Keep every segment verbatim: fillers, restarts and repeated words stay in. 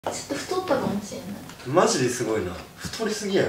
ちょっと太ったかもしれない。 マジですごいな。太りすぎやろ。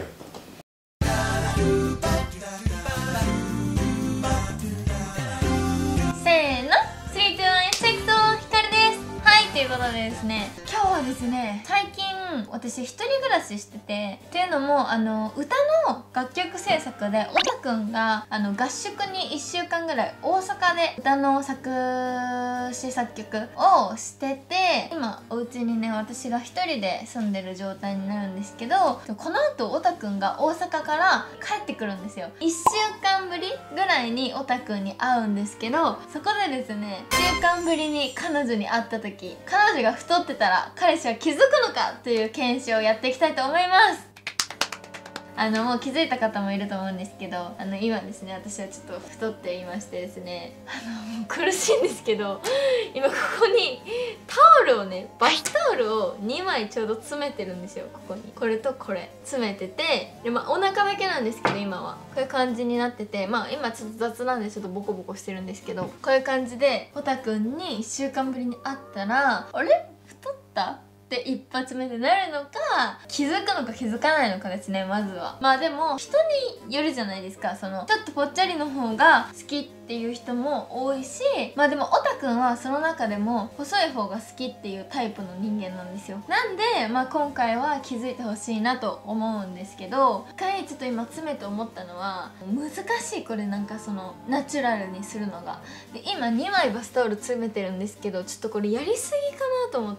せーの、スリー、ツー、ワン、エフェクト、ひかるです。はい、ということでですね、今日はですね、最近私一人暮らししてて、っていうのもあの歌の楽曲制作でオタくんがあの合宿にいっしゅうかんぐらい大阪で歌の作詞作曲をしてて、今お家にね私が一人で住んでる状態になるんですけど、この後オタくんが大阪から帰ってくるんですよ。いっしゅうかんぶりぐらいにオタくんに会うんですけど、そこでですね、いっしゅうかんぶりに彼女に会った時、彼女が太ってたら彼氏は気づくのかという検証をやっていきたいと思います。あのもう気づいた方もいると思うんですけど、あの今ですね、私はちょっと太っていましてですね、あのもう苦しいんですけど、今ここにタオルをね、バスタオルをにまいちょうど詰めてるんですよ。ここにこれとこれ詰めてて、で、まあ、お腹だけなんですけど今はこういう感じになってて、まあ今ちょっと雑なんでちょっとボコボコしてるんですけど、こういう感じでオタくんにいっしゅうかんぶりに会ったら、あれ太ったって一発目でなるのか、気づくのか気づかないのかですね。まずはまあでも人によるじゃないですか。そのちょっとぽっちゃりの方が好きっていう人も多いし、まあでもオタくんはその中でも細い方が好きっていうタイプの人間なんですよ。なんでまあ今回は気づいてほしいなと思うんですけど、一回ちょっと今詰めて思ったのは難しい。これなんかそのナチュラルにするのが。で今にまいバスタオル詰めてるんですけど、ちょっとこれやりすぎかなと思って、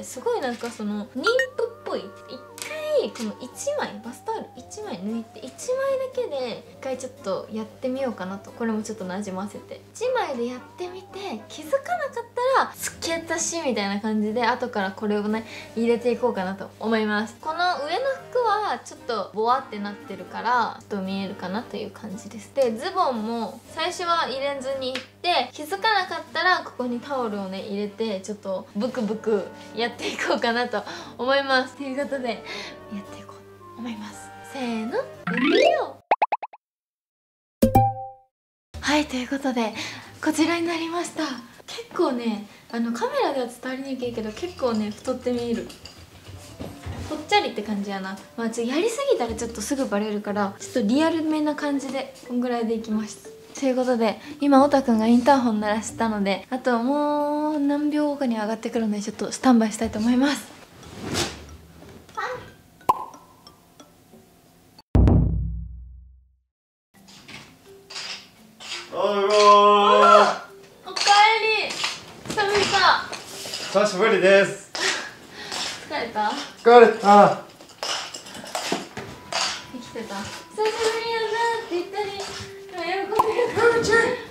すごいなんかその妊婦っぽい。一回このいちまいバスタオルいちまい抜いていちまいだけで一回ちょっとやってみようかなと。これもちょっとなじませていちまいでやってみて、気づかなかったらつけ足しみたいな感じで後からこれをね入れていこうかなと思います。この上の服はちょっとボワってなってるからちょっと見えるかなという感じです。でズボンも最初は入れずにいって、気づかなかったらここにタオルをね入れてちょっとブクブクやっていこうかなと思います。ということでやっていこうと思います。せーの、やってみよう。はい、ということでこちらになりました。結構ね、あのカメラでは伝わりにくいけど結構ね太って見える。ぽっちゃりって感じやな。まあちょっとやりすぎたらちょっとすぐバレるから、ちょっとリアルめな感じでこんぐらいでいきます。ということで今オタくんがインターホン鳴らしたので、あともう何秒後かに上がってくるのでちょっとスタンバイしたいと思います。 おいおー、 おかえり。久々。 久しぶりです。 疲れた？ 疲れた。 生きてた？久しぶりやなって言ったり、でも喜んでるから。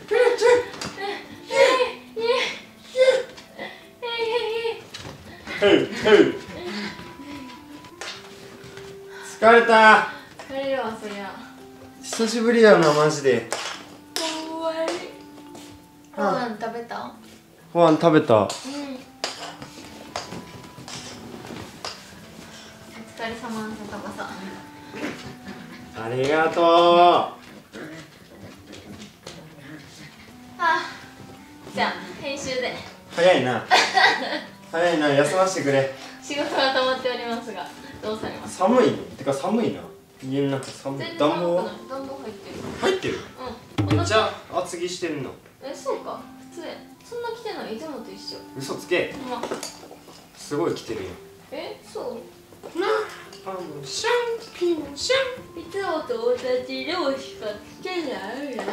疲れた。 疲れるわそりゃ。 久しぶりやなマジで。 終わり。ご飯食べた？ ご飯食べた。うん。お疲れ様ですタバさん。 ありがとう。 あ、じゃあ編集で。 早いな。早いな、休ませてくれ。 仕事が溜まっておりますが、どうされますか？ 寒いの？てか寒いな。家の中寒い。暖房は？ 暖房入ってる。 入ってる？うん。めっちゃ厚着してんの。え、 そうか。普通や。そんな着てない。いつもと一緒。 嘘つけ。 ま、 すごい着てるよ。え、 そう。 な、あのシャンピンシャン。 いつもと同じ量しか着てないや。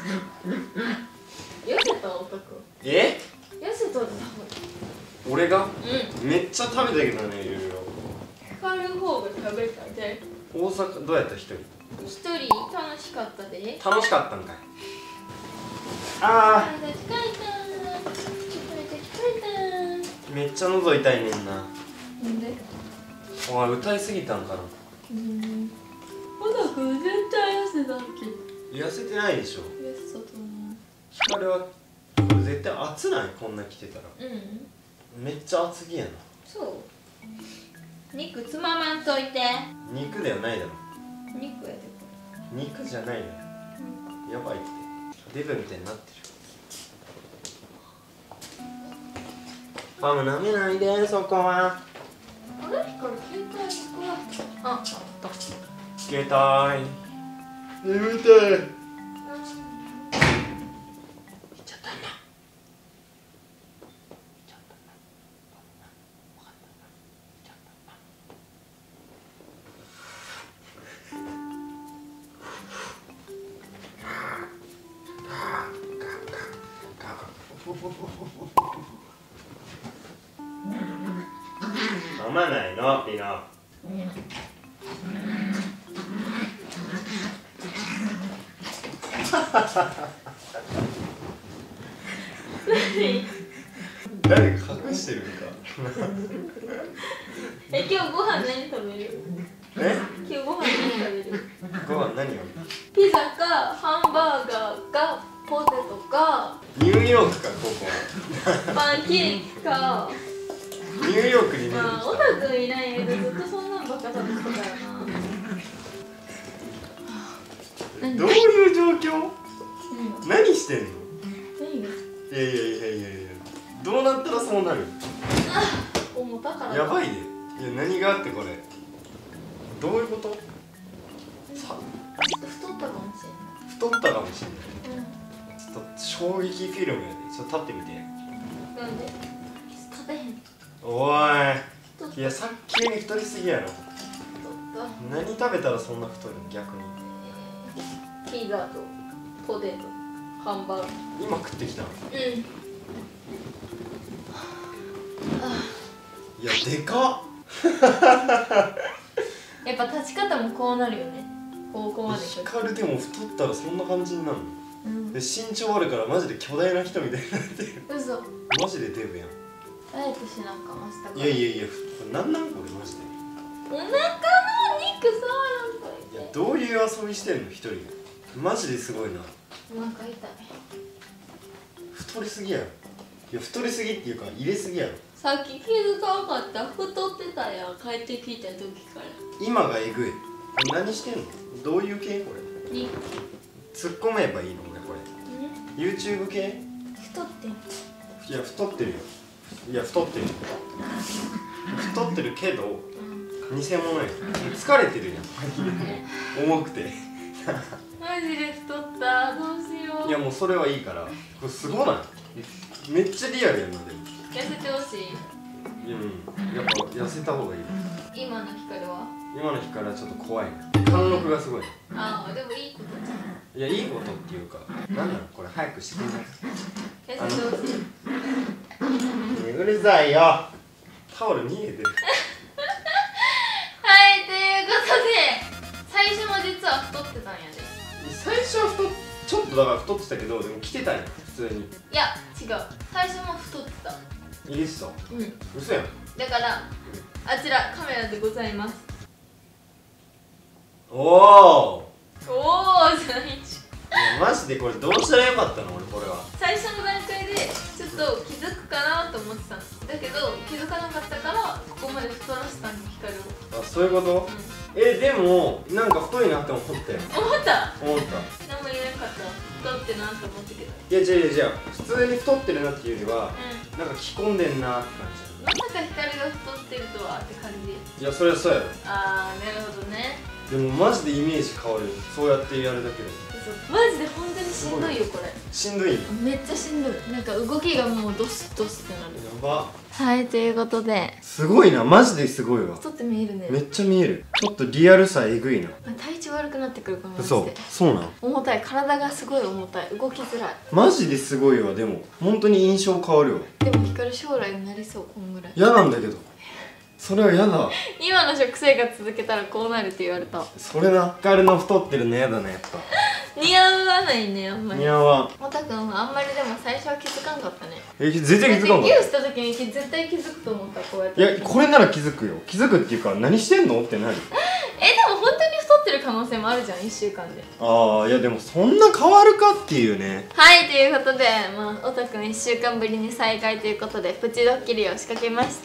痩せた男。 え？ 痩せたって俺が？ うん。 めっちゃ食べたけどね、いろいろ。 光る方が食べたで。 大阪どうやった一人？ 一人楽しかったで。 楽しかったんかい。ああ。 疲れた疲れた疲れた。 めっちゃ喉痛いねんな。 なんで？ おい、歌いすぎたんかな。 うん。オタくん絶対痩せたっけ？ 痩せてないでしょ。 痩せたと思う。 光は絶対熱ない？こんな着てたら。 うん。 めっちゃ厚着やな。 そう。肉つままんといて。 肉ではないだろ。 肉やで。 肉じゃないのよ。うん、やばいって。デブみたいになってる。パム舐めないで、そこは。 ああった。 携帯眠たい。飲まないのピノ。誰か隠してるんか。 え、今日ご飯何食べる？ え？ 今日ご飯何食べる？ ご飯何を？ ピザかハンバーガーかポテトかニューヨークかここ。 パンケーキか。 ニューヨークに見にまあ、オタくんいない間ずっとそんなんばっか食べてたからな。 どういう状況？ 何が？ 何してんの？ 何が？ いやいやいやいやいや、どうなったらそうなる？ あ、重たから。 やばいで。いや何があってこれ。どういうこと？さ、 ちょっと太ったかもしれない。 太ったかもしれない。 うん。 ちょっと衝撃フィルムやで。ちょっと立ってみて。 なんで？立てへん。 お太った。 い。いやさっき急に太りすぎやろ。 太った。 何食べたらそんな太るの逆に。 えー、ピザとポテト、ハンバーグ。 今食ってきたの？ うん。 いやでかっ。 やっぱ立ち方もこうなるよね。こうこうまで来る。 光でも太ったらそんな感じになるの？ うん。 で身長あるからマジで巨大な人みたいになってる。 嘘。 マジでデブやん。 ダイエットしなあかん、明日から。 いやいやいや、なんなんこれマジで。 お腹の肉さ、 いやどういう遊びしてんの一人で。マジですごいな。 お腹痛い。 太りすぎやろ。いや太りすぎっていうか入れすぎやろ。 さっき気づかなかった。太ってたやん、帰ってきた時から。 今がえぐい。何してんの？どういう系これ？ に突っ込めばいいの俺これ。YouTube 系？ 太ってん。 いや太ってるよ。いや太ってる。太ってるけど偽物や。疲れてるやん。重くて。 マジで太った。どうしよう。 いやもうそれはいいから。これすごない？めっちゃリアルやなでも。 痩せてほしい。 うん。やっぱ痩せた方がいい。 今の光は？ 今の日からちょっと怖いな。貫禄がすごい。 ああ、でもいいことじゃん。 いやいいことっていうか、なんなのこれ早くしてくれない？ 痩せてほしい。 うるさいよ。タオル逃げてる。 はい、ということで最初も実は太ってたんやで。 最初は太っちょっとだから太ってたけど、でも来てたんや普通に。 いや違う、最初も太ってた。 いいっすよ。 うん。 嘘やん。 だからあちらカメラでございます。 おお。 おおじゃないし。 いやマジでこれどうしたらよかったの俺これは。 最初の段階でちょっと気づくかなと思ってたの。だけど気づかなかったからここまで太らせたの光を。 あ、そういうこと？ うん、 え、でもなんか太いなって思ったよ。 思った思った。 何も言えなかった。太ってなと思ったけど。 いや違う違う違う、普通に太ってるなっていうよりは、 うん、 なんか着込んでんなって感まさか光が太ってるとはって感じ。 じ。いやそれはそうやろ。 あー、なるほどね。 でもマジでイメージ変わる。そうやってやるだけで。 マジで本当にしんどいよこれ。 しんどい。 めっちゃしんどい。なんか動きがもうドスドスってなる。 やば。 はい、ということですごいな、マジですごいわ。 太って見えるね。 めっちゃ見える。ちょっとリアルさえぐいな。 体調悪くなってくるかも。 そうそうなん。 重たい、体がすごい重たい、動きづらい。 マジですごいわ。でも本当に印象変わるわ。 でも光将来になりそう、こんぐらい。 嫌なんだけど、それは嫌だ。 今の食生活続けたらこうなるって言われた。 それな。光の太ってるの嫌だねやっぱ。 似合わないね、あんまり。 似合わん。 おたくんはあんまりでも最初は気づかんかったね。 え、全然気づかんかっデビューした時に絶対気づくと思った、こうやって。 た。いやこれなら気づくよ。気づくっていうか何してんのってなる。 え、でも本当に太ってる可能性もあるじゃん、いっしゅうかんで。 ああ、いやでもそんな変わるかっていうね。 はい、ということで、まあ、おたくんいっしゅうかんぶりに再会ということでプチドッキリを仕掛けました。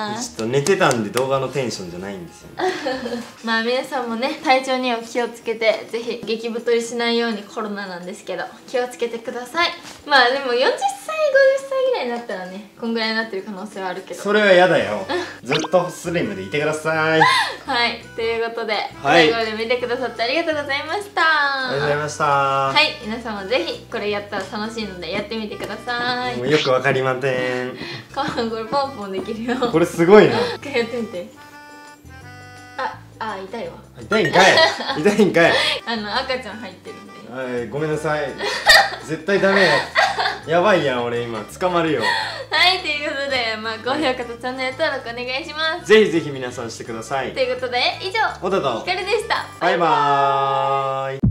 ちょっと寝てたんで動画のテンションじゃないんですよね。 まあ皆さんもね、体調には気をつけて、ぜひ激太りしないように、コロナなんですけど気をつけてください。まあでもよんじゅっさいごじゅっさいぐらいになったらね、こんぐらいになってる可能性はあるけど、 それは嫌だよ。ずっとスリムでいてください。 はい、ということで、 はい、 最後まで見てくださってありがとうございました。 ありがとうございました。 はい、皆さんもぜひこれやったら楽しいのでやってみてください。 もうよくわかりません。 これポンポンできるよ。 これすごいな。 一回やってみて。あ、あ、痛いわ。 痛いんかい。痛いんかい。 あの赤ちゃん入ってるんで。 はい、ごめんなさい。絶対ダメ。やばいやん、俺今捕まるよ。 はい、ということで、まあ高評価とチャンネル登録お願いします。 ぜひぜひ皆さんしてください。 ということで、以上、 おたとひかるでした。 バイバーイ。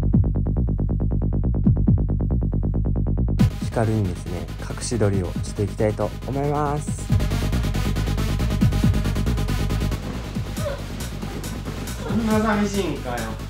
ヒカルにですね、隠し撮りをしていきたいと思います。 そんな寂しいんかよ。